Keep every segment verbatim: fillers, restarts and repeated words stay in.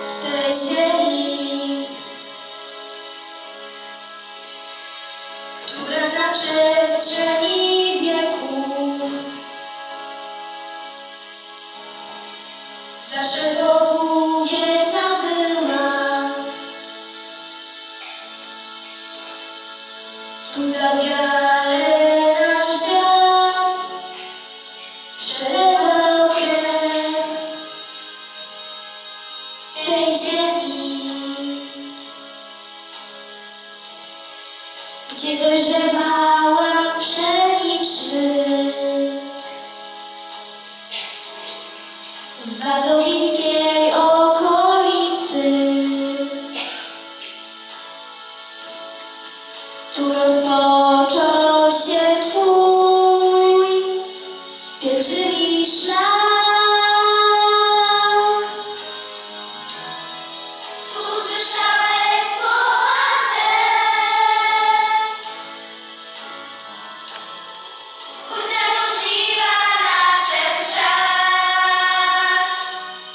z tej ziemi, która na przestrzeni wieków zawsze Bogu wierna była. Tu za wiarę nasz dziad przelewał krew z tej ziemi, gdzie dojrzewała pszeniczy w wadowickiej okolicy. Tu rozpoczął się Twój pielgrzymi szlak. Tu słyszałeś słowa te, budź możliwa nadszedł czas.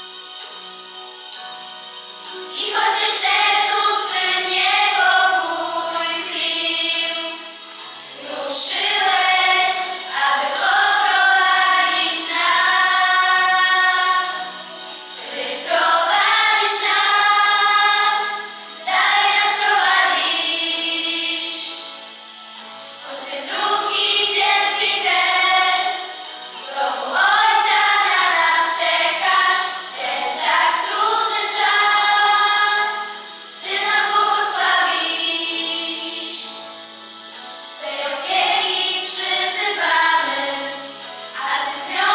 I choć w sercu Twym niepokój tlił, ruszyłeś, aby poprowadzić nas. Ty prowadzisz nas, dalej nas prowadzisz. Choć wędrówki ziemskiej kres, w domu Ojca na nas czekasz. Ten tak trudny czas Ty nam błogosławisz. Twej opieki przyzywamy, a Ty z nią